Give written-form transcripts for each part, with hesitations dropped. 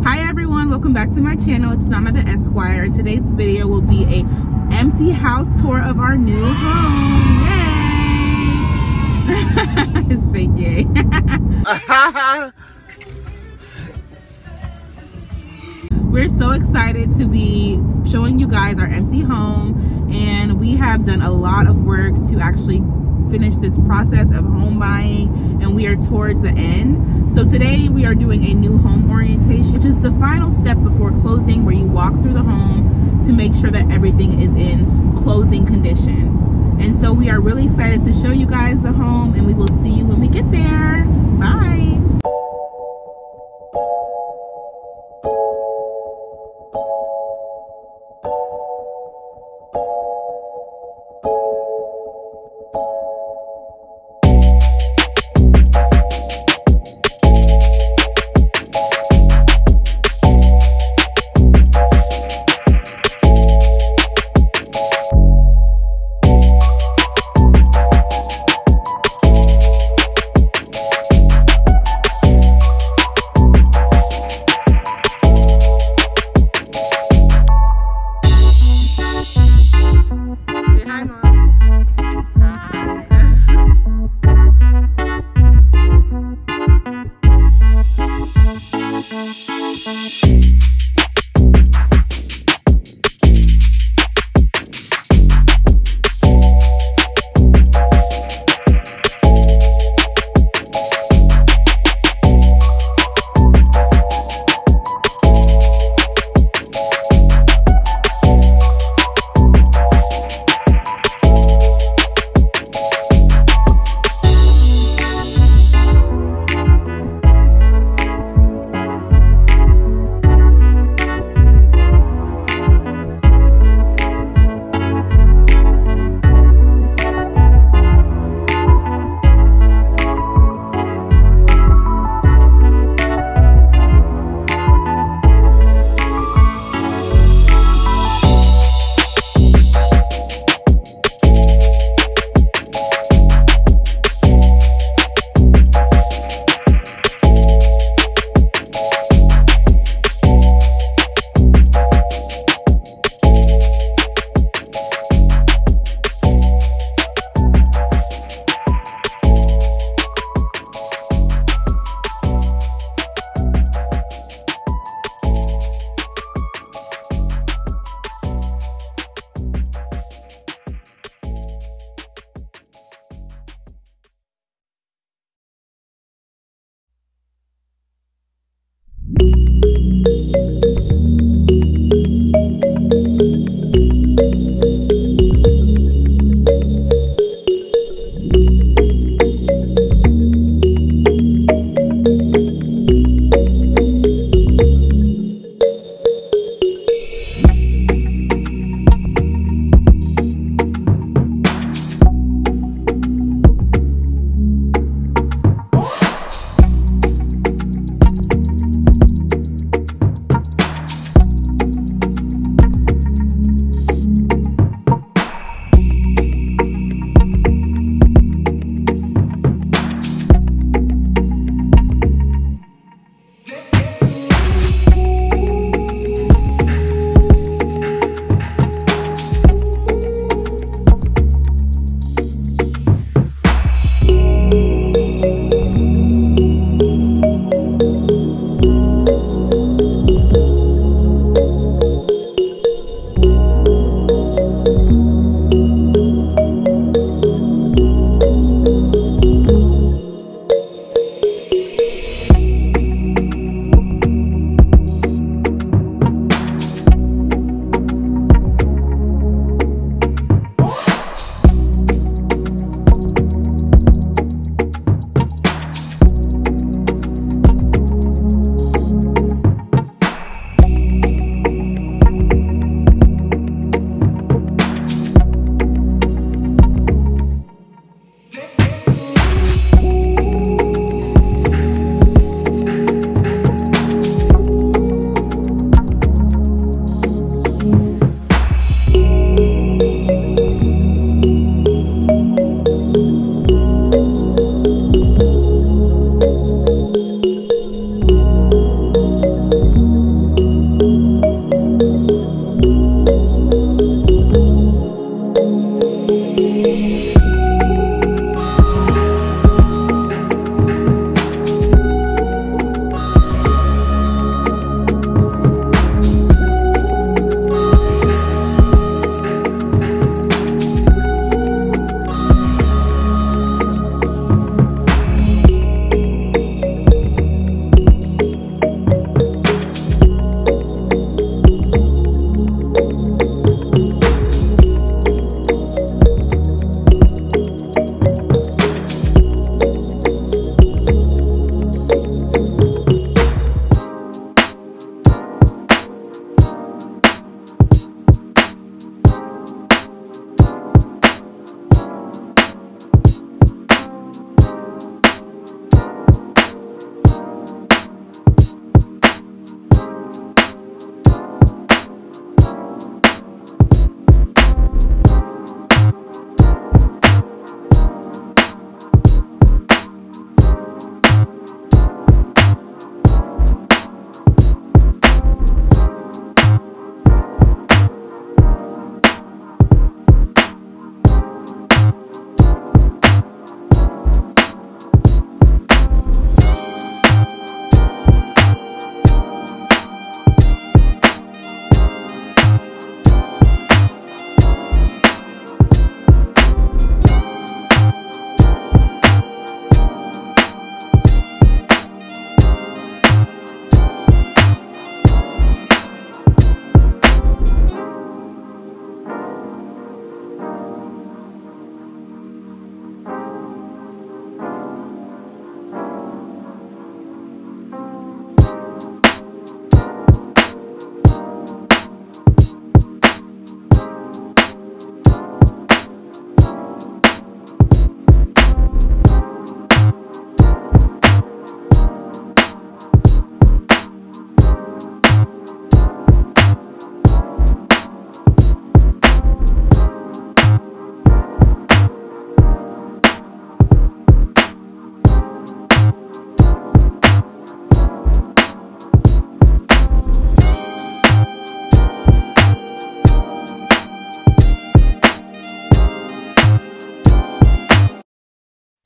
Hi everyone, welcome back to my channel. It's Donna the Esquire. Today's video will be a empty house tour of our new home. Yay! It's fake yay. We're so excited to be showing you guys our empty home, and we have done a lot of work to actually finish this process of home buying, and we are towards the end. So today we are doing a new home orientation, which is the final step before closing, where you walk through the home to make sure that everything is in closing condition. And so we are really excited to show you guys the home, and we will see you when we get there. Bye.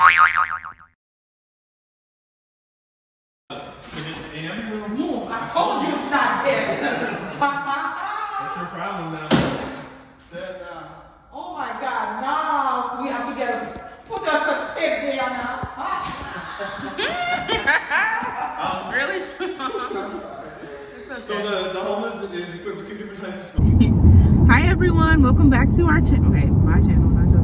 Move. I told you it's not this. What's your problem now? Stand down. Oh my God! Now we have to put a tape there now. Really? So the homeless is equipped with 2 different types of smoke. Hi everyone, welcome back to our channel. Okay, my channel, not yours.